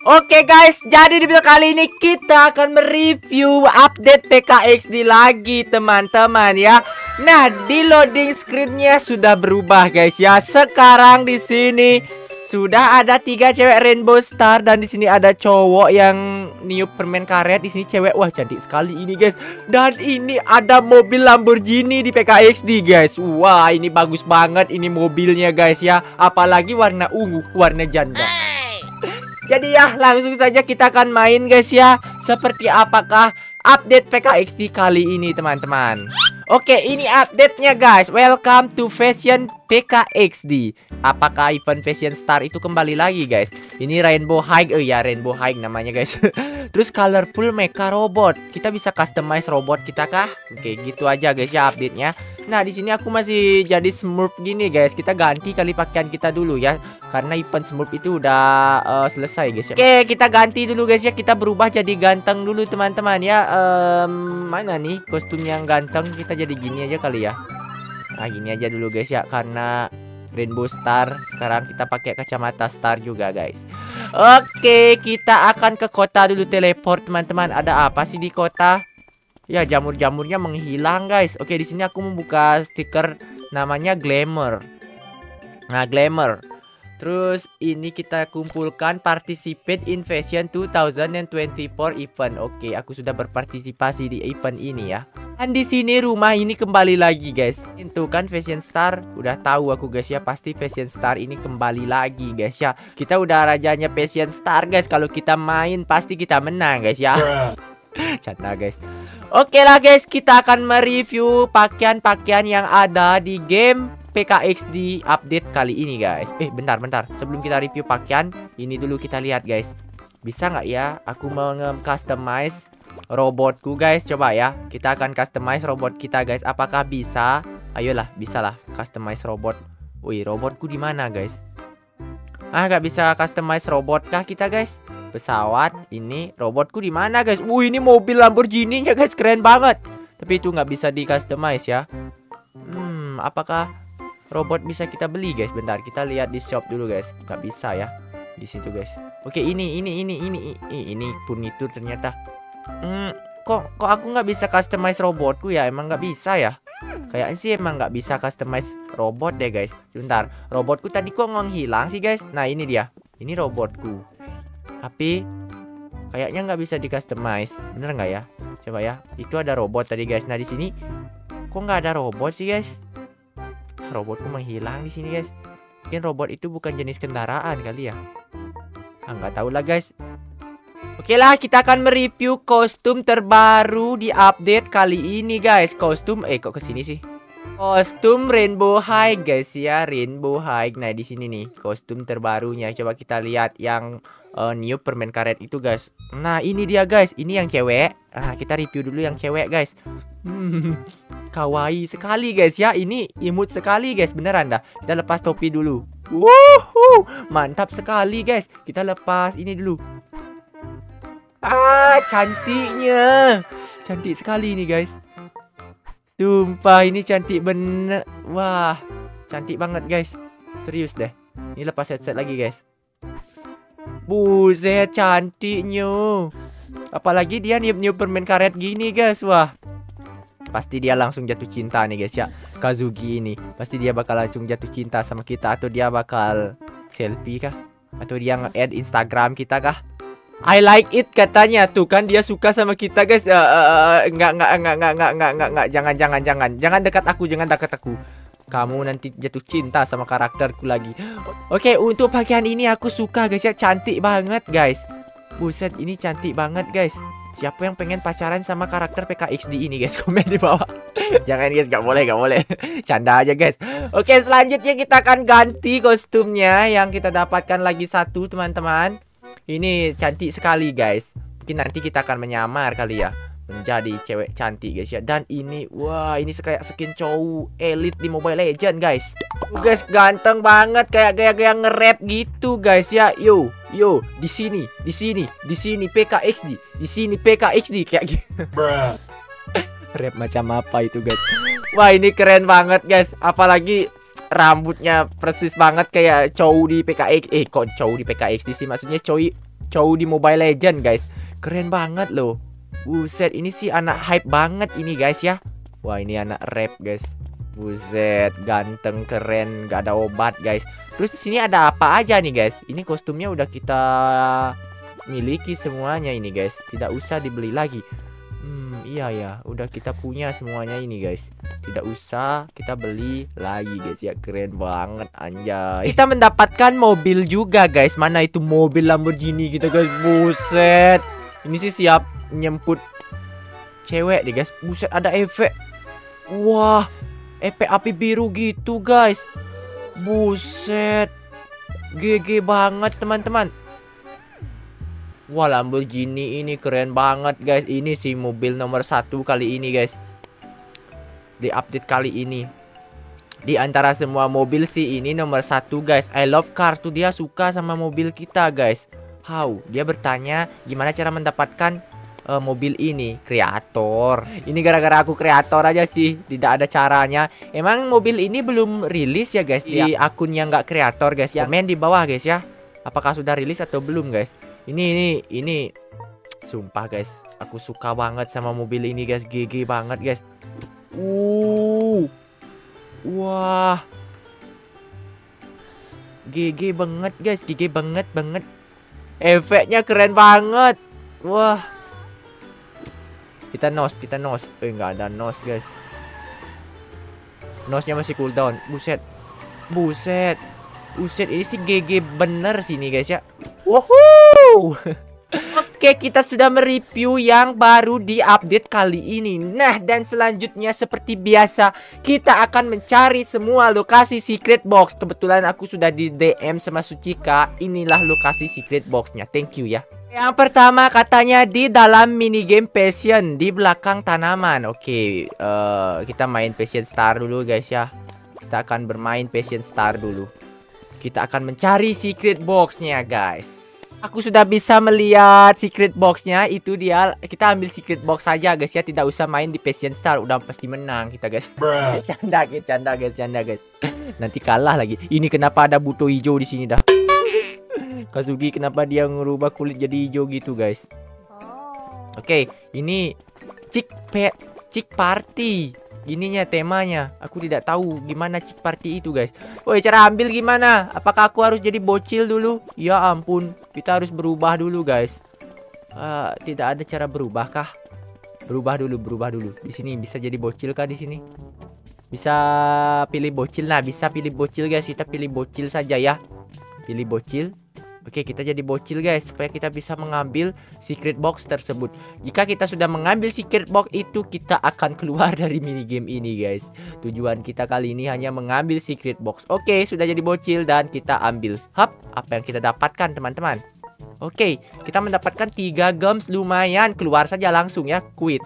Oke guys, jadi di video kali ini kita akan mereview update PKXD lagi teman-teman ya. Nah, di loading screen-nya sudah berubah guys ya. Sekarang di sini sudah ada 3 cewek Rainbow Star dan di sini ada cowok yang niup permen karet. Di sini cewek, wah cantik sekali ini guys. Dan ini ada mobil Lamborghini di PKXD guys. Wah, ini bagus banget ini mobilnya guys ya. Apalagi warna ungu, warna janda. Jadi ya langsung saja kita akan main guys ya. Seperti apakah update PKXD kali ini teman-teman. Oke, ini update-nya guys. Welcome to Fashion PKXD. Apakah event Fashion Star itu kembali lagi guys? Ini Rainbow High, ya Rainbow High namanya guys. Terus colorful mecha robot. Kita bisa customize robot kita kah? Oke, gitu aja guys ya update-nya. Nah, di sini aku masih jadi Smurf gini guys. Kita ganti kali pakaian kita dulu ya. Karena event Smurf itu udah selesai guys ya. Oke, kita ganti dulu guys ya. Kita berubah jadi ganteng dulu teman-teman ya. Mana nih kostum yang ganteng? Kita jadi gini aja kali ya. Nah, gini aja dulu guys ya. Karena Rainbow Star. Sekarang kita pakai kacamata Star juga guys. Oke, kita akan ke kota dulu, teleport teman-teman. Ada apa sih di kota? Ya, jamur-jamurnya menghilang guys. Oke, di sini aku membuka stiker namanya Glamour. Nah, Glamour. Terus ini kita kumpulkan participate in Fashion 2024 event. Oke, aku sudah berpartisipasi di event ini ya. Dan di sini rumah ini kembali lagi guys. Itu kan Fashion Star. Udah tahu aku guys ya, pasti Fashion Star ini kembali lagi guys ya. Kita udah rajanya Fashion Star guys. Kalau kita main pasti kita menang guys ya. Canda guys. Oke lah guys, kita akan mereview pakaian-pakaian yang ada di game PKXD update kali ini guys. Bentar. Sebelum kita review pakaian, ini dulu kita lihat guys. Bisa nggak ya aku customize robotku guys? Coba ya, kita akan customize robot kita guys. Apakah bisa? Ayolah, bisa lah customize robot. Wih, robotku di mana guys? Nggak bisa customize robot kah kita guys? Pesawat ini, robotku di mana guys? Ini mobil Lamborghini nya guys, keren banget. Tapi itu nggak bisa di customize ya. Apakah robot bisa kita beli guys? Bentar, kita lihat di shop dulu guys. Nggak bisa ya di situ guys. Oke, ini furnitur ternyata. Kok aku nggak bisa customize robotku ya? Emang nggak bisa ya? Kayaknya sih emang nggak bisa customize robot deh guys. Sebentar, robotku tadi kok menghilang sih guys? Nah, ini dia. Ini robotku. Tapi kayaknya nggak bisa di customize. Bener nggak ya? Coba ya. Itu ada robot tadi guys. Nah, di sini kok nggak ada robot sih guys? Robotku menghilang di sini guys. Mungkin robot itu bukan jenis kendaraan kali ya. Nggak tahu lah guys. Oke lah, kita akan mereview kostum terbaru di update kali ini guys. Kostum kok kesini sih? Kostum Rainbow High guys ya, Rainbow High. Nah, di sini nih kostum terbarunya. Coba kita lihat yang new permen karet itu guys. Nah, ini dia guys. Ini yang cewek. Kita review dulu yang cewek guys. Kawaii sekali guys ya. Ini imut sekali guys, beneran dah. Kita lepas topi dulu. Mantap sekali guys. Kita lepas ini dulu. Cantiknya. Cantik sekali ini guys. Sumpah, ini cantik bener. Wah, cantik banget guys. Serius deh. Ini lepas headset lagi guys. Buset, cantiknya. Apalagi dia niup-niup permen karet gini guys. Wah, pasti dia langsung jatuh cinta nih guys ya. Kazuki ini pasti dia bakal langsung jatuh cinta sama kita. Atau dia bakal selfie kah? Atau dia nge-add Instagram kita kah? I like it katanya. Tuh kan dia suka sama kita guys. Enggak. Jangan dekat aku. Kamu nanti jatuh cinta sama karakterku lagi. Oke, untuk pakaian ini aku suka guys ya. Cantik banget guys. Buset, ini cantik banget guys. Siapa yang pengen pacaran sama karakter PKXD ini guys? Komen di bawah. Jangan guys, gak boleh. Canda aja guys. Oke, selanjutnya kita akan ganti kostumnya. Yang kita dapatkan lagi satu teman-teman. Ini cantik sekali guys. Mungkin nanti kita akan menyamar kali ya, menjadi cewek cantik guys ya. Dan ini, wah, ini kayak skin cowok elite di Mobile Legend guys. Guys, ganteng banget, kayak gaya-gaya nge-rap gitu guys ya. Yo, di sini PKXD, di sini PKXD kayak gitu. Rap macam apa itu guys? Wah, ini keren banget guys. Apalagi rambutnya persis banget kayak cowok di PKX. Kok cowok di PKXD sih? Maksudnya cowok di Mobile Legend guys. Keren banget loh. Buset, ini sih anak hype banget ini guys ya. Wah, ini anak rap guys. Buset, ganteng, keren, gak ada obat guys. Terus di sini ada apa aja nih guys? Ini kostumnya udah kita miliki semuanya ini guys. Tidak usah dibeli lagi. Iya ya, udah kita punya semuanya ini guys. Tidak usah kita beli lagi guys ya. Keren banget anjay. Kita mendapatkan mobil juga guys. Mana itu mobil Lamborghini kita guys. Buset. Ini sih siap nyemput cewek deh guys. Buset, ada efek. Wah, efek api biru gitu guys. Buset, GG banget teman-teman. Wah, Lamborghini ini keren banget guys. Ini sih mobil nomor 1 kali ini guys. Di update kali ini. Di antara semua mobil sih ini nomor 1 guys. I love car tuh, dia suka sama mobil kita guys. How? Dia bertanya gimana cara mendapatkan mobil ini. Kreator. Ini gara-gara aku kreator aja sih. Tidak ada caranya. Emang mobil ini belum rilis ya guys di akun yang nggak kreator guys. Komen di bawah guys ya. Apakah sudah rilis atau belum guys? Ini sumpah guys, aku suka banget sama mobil ini guys. GG banget guys. Wah, GG banget guys. GG banget. Efeknya keren banget. Wah, kita nos. Nggak ada nos guys. Nosnya masih cooldown. Buset, ini sih GG bener sini guys ya. Woohoo. Oke, kita sudah mereview yang baru di update kali ini. Nah, dan selanjutnya seperti biasa kita akan mencari semua lokasi secret box. Kebetulan aku sudah di DM sama Sucika. Inilah lokasi secret boxnya. Thank you ya. Yang pertama katanya di dalam minigame Passion di belakang tanaman. Oke, kita main Passion Star dulu guys ya. Kita akan bermain Passion Star dulu. Kita akan mencari secret boxnya guys. Aku sudah bisa melihat secret boxnya. Itu dia. Kita ambil secret box saja guys ya. Tidak usah main di Passion Star. Udah pasti menang kita guys. Canda guys. Nanti kalah lagi. Ini kenapa ada buto hijau di sini dah. Kazuki kenapa dia ngerubah kulit jadi hijau gitu guys. Oke, ini chick party. Ininya temanya. Aku tidak tahu gimana chick party itu guys. Woi, cara ambil gimana? Apakah aku harus jadi bocil dulu? Ya ampun, kita harus berubah dulu guys. Tidak ada cara berubah kah? Berubah dulu. Di sini bisa jadi bocil kah di sini? Bisa pilih bocil. Nah, bisa pilih bocil guys. Kita pilih bocil saja ya. Pilih bocil. Oke, kita jadi bocil guys, supaya kita bisa mengambil secret box tersebut. Jika kita sudah mengambil secret box itu, kita akan keluar dari minigame ini guys. Tujuan kita kali ini hanya mengambil secret box. Oke, sudah jadi bocil dan kita ambil. Hap, apa yang kita dapatkan teman-teman? Oke, kita mendapatkan 3 gems, lumayan. Keluar saja langsung ya, quit.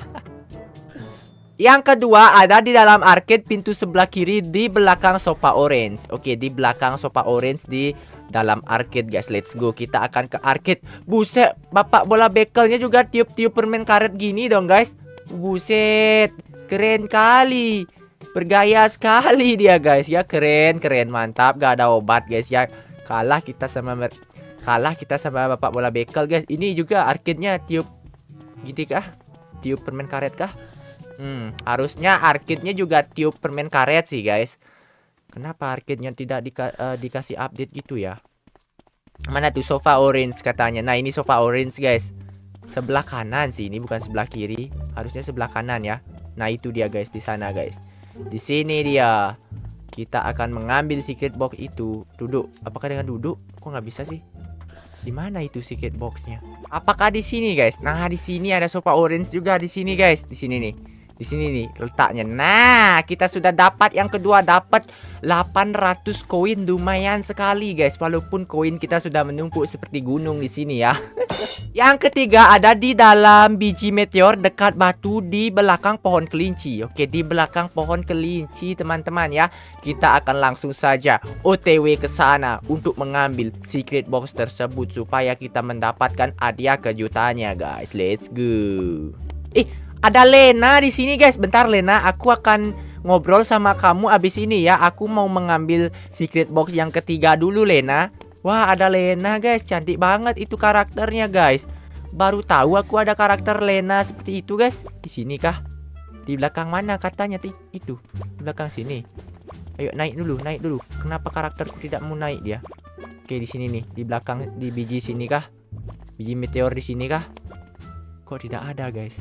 Yang kedua ada di dalam arcade pintu sebelah kiri di belakang sofa orange. Oke, di belakang sofa orange di dalam arcade guys. Let's go, kita akan ke arcade. Buset, bapak bola bekelnya juga tiup-tiup permen karet gini dong guys. Buset, keren kali. Bergaya sekali dia guys ya. Keren, mantap. Gak ada obat guys ya. Kalah kita sama bapak bola bekel guys. Ini juga arcade-nya tiup gini kah? Tiup permen karet kah? Harusnya arcade-nya juga tiup permen karet sih guys. Kenapa arcade-nya tidak dikasih update gitu ya? Mana tuh sofa orange katanya. Nah, ini sofa orange guys. Sebelah kanan sih, ini bukan sebelah kiri. Harusnya sebelah kanan ya. Nah, itu dia guys, di sana guys. Di sini dia. Kita akan mengambil secret box itu. Duduk. Apakah dengan duduk? Kok nggak bisa sih? Di mana itu secret box-nya? Apakah di sini guys? Nah, di sini ada sofa orange juga di sini guys. Di sini nih. Di sini nih letaknya. Nah, kita sudah dapat yang kedua, dapat 800 koin, lumayan sekali guys. Walaupun koin kita sudah menumpuk seperti gunung di sini ya. Yang ketiga ada di dalam biji meteor dekat batu di belakang pohon kelinci. Oke, di belakang pohon kelinci teman-teman ya. Kita akan langsung saja OTW ke sana untuk mengambil secret box tersebut supaya kita mendapatkan hadiah kejutannya guys. Let's go. Ada Lena di sini guys. Bentar Lena, aku akan ngobrol sama kamu abis ini ya. Aku mau mengambil secret box yang ketiga dulu Lena. Wah, ada Lena guys. Cantik banget itu karakternya guys. Baru tahu aku ada karakter Lena seperti itu guys. Di sini kah? Di belakang mana katanya itu? Di belakang sini. Ayo naik dulu. Kenapa karakterku tidak mau naik dia? Oke, di sini nih, di belakang, di biji sini kah? Biji meteor di sini kah? Kok tidak ada guys?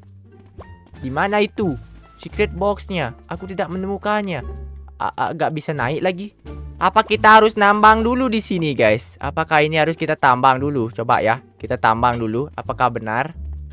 Di mana itu? Secret boxnya? Aku tidak menemukannya. Gak bisa naik lagi. Apa kita harus nambang dulu di sini guys? Apakah ini harus kita tambang dulu? Coba ya, kita tambang dulu. Apakah benar?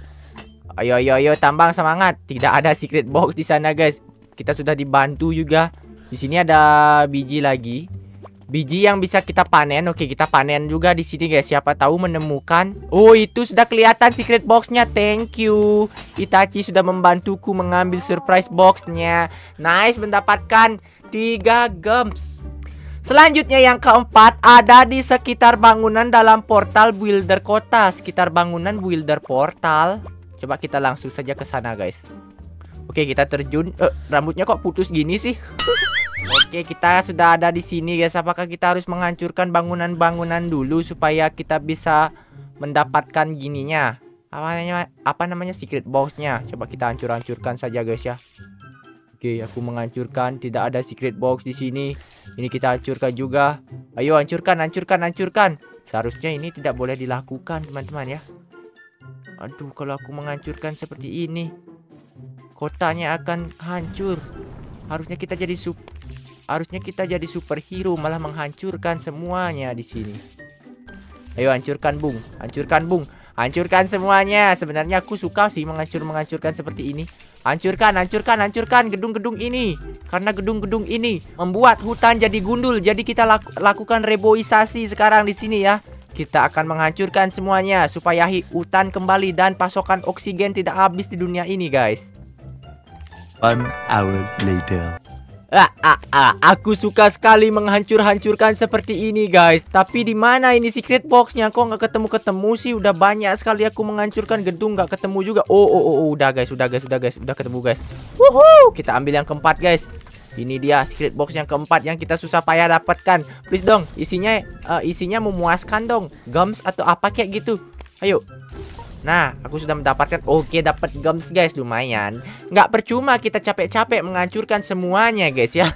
Ayo tambang, semangat. Tidak ada secret box di sana guys. Kita sudah dibantu juga. Di sini ada biji lagi. Biji yang bisa kita panen. Oke, kita panen juga di sini guys. Siapa tahu menemukan. Oh, itu sudah kelihatan secret boxnya. Thank you. Itachi sudah membantuku mengambil surprise boxnya. Nice, mendapatkan 3 gems. Selanjutnya yang keempat ada di sekitar bangunan dalam portal builder kota. Sekitar bangunan builder portal. Coba kita langsung saja ke sana guys. Oke, kita terjun. Rambutnya kok putus gini sih? Oke, kita sudah ada di sini guys. Apakah kita harus menghancurkan bangunan-bangunan dulu supaya kita bisa mendapatkan gininya? Apa namanya secret boxnya? Coba kita hancur-hancurkan saja guys ya. Oke, aku menghancurkan. Tidak ada secret box di sini. Ini kita hancurkan juga. Ayo hancurkan. Seharusnya ini tidak boleh dilakukan teman-teman ya. Aduh, kalau aku menghancurkan seperti ini, kotanya akan hancur. Harusnya kita jadi superhero, malah menghancurkan semuanya di sini. Ayo hancurkan bung. Hancurkan semuanya. Sebenarnya aku suka sih menghancurkan seperti ini. Hancurkan gedung-gedung ini. Karena gedung-gedung ini membuat hutan jadi gundul. Jadi kita lakukan reboisasi sekarang di sini ya. Kita akan menghancurkan semuanya supaya hutan kembali dan pasokan oksigen tidak habis di dunia ini guys. 1 hour later. Aku suka sekali menghancurkan seperti ini guys. Tapi di mana ini secret boxnya? Kok nggak ketemu sih? Udah banyak sekali aku menghancurkan gedung nggak ketemu juga. Udah ketemu guys. Wuhu, kita ambil yang keempat guys. Ini dia secret box yang keempat yang kita susah payah dapatkan. Please dong, isinya memuaskan dong. Gems atau apa kayak gitu. Ayo. Nah, aku sudah mendapatkan. Oke, dapat gems guys, lumayan. Nggak percuma kita capek-capek menghancurkan semuanya guys ya.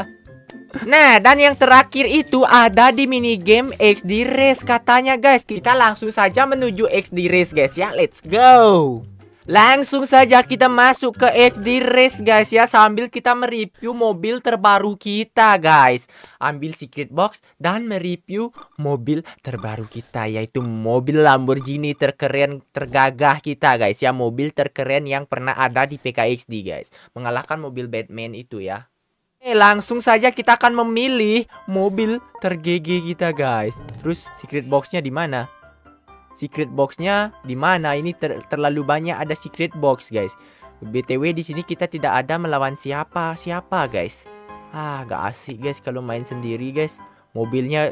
Nah, dan yang terakhir itu ada di minigame XD Race katanya guys. Kita langsung saja menuju XD Race guys ya. Let's go. Langsung saja kita masuk ke XD Race guys ya. Sambil kita mereview mobil terbaru kita guys. Ambil secret box dan mereview mobil terbaru kita, yaitu mobil Lamborghini terkeren tergagah kita guys ya. Mobil terkeren yang pernah ada di PKXD guys. Mengalahkan mobil Batman itu ya. Langsung saja kita akan memilih mobil tergege kita guys. Terus secret boxnya di mana? Secret boxnya di mana? Ini terlalu banyak ada secret box guys. BTW di sini kita tidak ada melawan siapa guys. Gak asik guys kalau main sendiri guys. Mobilnya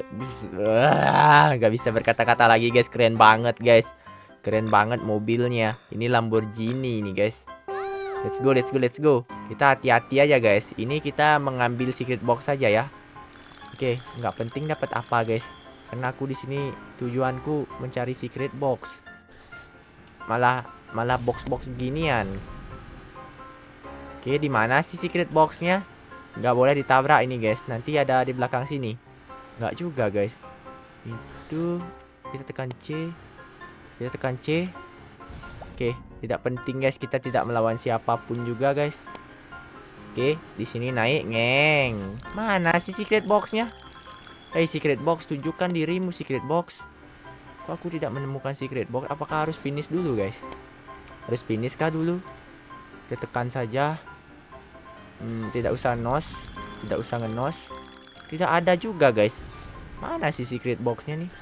gak bisa berkata-kata lagi guys. Keren banget guys. Keren banget mobilnya. Ini Lamborghini ini guys. Let's go. Kita hati-hati aja guys. Ini kita mengambil secret box saja ya. Oke, nggak penting dapat apa guys. Karena aku di sini tujuanku mencari secret box. Malah box-box ginian. Oke, di mana sih secret boxnya? Nggak boleh ditabrak ini guys. Nanti ada di belakang sini. Nggak juga guys. Itu kita tekan C. Oke, tidak penting guys. Kita tidak melawan siapapun juga guys. Oke, di sini naik ngeng. Mana sih secret boxnya? Secret box, tunjukkan dirimu secret box. Kok aku tidak menemukan secret box? Apakah harus finish dulu guys? Harus finish kah dulu? Kita tekan saja. Tidak usah ngenos. Tidak ada juga guys. Mana sih secret boxnya nih?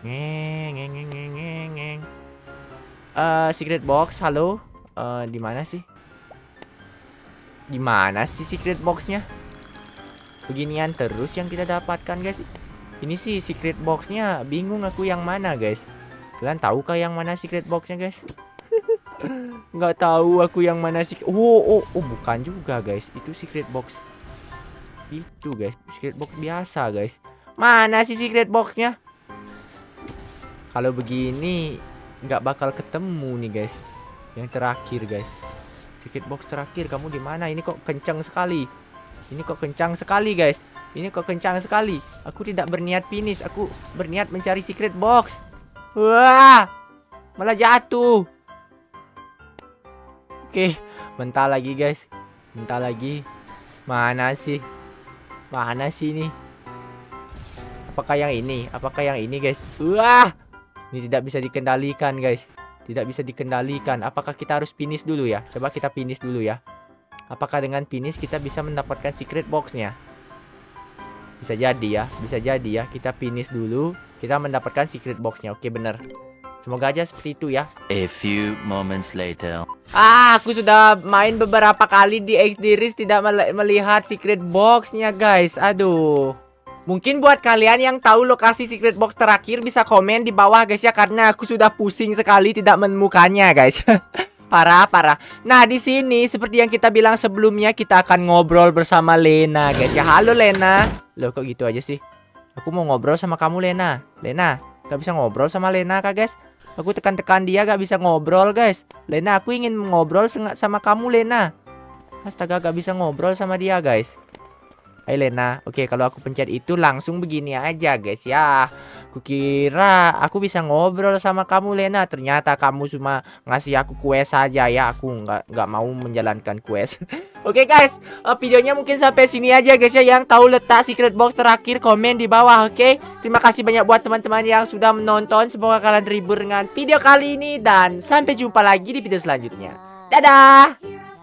Ngeng. Secret box, halo. Di mana sih? Di mana sih secret boxnya? Beginian terus yang kita dapatkan guys. Ini sih secret boxnya. Bingung aku yang mana guys. Kalian tahu kah yang mana secret boxnya guys? Nggak tahu aku yang mana sih. Bukan juga guys. Itu secret box. Itu guys, secret box biasa guys. Mana sih secret boxnya? Kalau begini nggak bakal ketemu nih guys. Yang terakhir guys. Secret box terakhir, kamu di mana? Ini kok kencang sekali. Ini kok kencang sekali guys. Ini kok kencang sekali. Aku tidak berniat finish. Aku berniat mencari secret box. Wah, malah jatuh. Oke, bentar lagi guys. Bentar lagi. Mana sih? Mana sih ini? Apakah yang ini? Apakah yang ini guys? Wah, ini tidak bisa dikendalikan guys. Tidak bisa dikendalikan. Apakah kita harus finish dulu ya? Coba kita finish dulu ya. Apakah dengan finish kita bisa mendapatkan secret boxnya? Bisa jadi ya. Bisa jadi ya. Kita finish dulu. Kita mendapatkan secret boxnya. Oke bener. Semoga aja seperti itu ya. A few moments later. Aku sudah main beberapa kali di XD tidak melihat secret boxnya guys. Aduh. Mungkin buat kalian yang tahu lokasi secret box terakhir bisa komen di bawah guys ya, karena aku sudah pusing sekali tidak menemukannya guys. Parah. Nah, di sini seperti yang kita bilang sebelumnya, kita akan ngobrol bersama Lena guys ya. Halo Lena. Loh kok gitu aja sih? Aku mau ngobrol sama kamu Lena. Lena, gak bisa ngobrol sama Lena kak guys? Aku tekan-tekan dia gak bisa ngobrol guys. Lena, aku ingin ngobrol sama kamu Lena. Astaga, gak bisa ngobrol sama dia guys. Hai Lena, oke kalau aku pencet itu langsung begini aja guys ya. Kukira aku bisa ngobrol sama kamu Lena, ternyata kamu cuma ngasih aku quest saja ya. Aku nggak mau menjalankan quest. Oke guys, videonya mungkin sampai sini aja guys ya. Yang tahu letak secret box terakhir komen di bawah, oke? Terima kasih banyak buat teman-teman yang sudah menonton. Semoga kalian terhibur dengan video kali ini dan sampai jumpa lagi di video selanjutnya. Dadah.